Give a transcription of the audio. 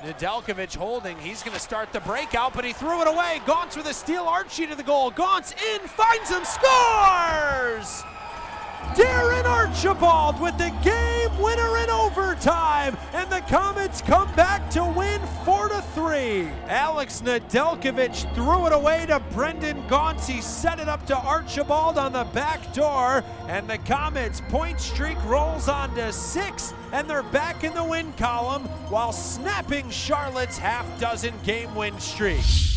Nedeljkovic holding, he's gonna start the breakout, but he threw it away. Gaunce with a steal, Archie to the goal. Gaunce in, finds him, scores! Darren Archibald with the game winner in overtime, and the Comets come back to win 4-3. Alex Nedeljkovic threw it away to Brendan Gaunce. He set it up to Archibald on the back door, and the Comets' point streak rolls on to 6, and they're back in the win column while snapping Charlotte's half-dozen game win streak.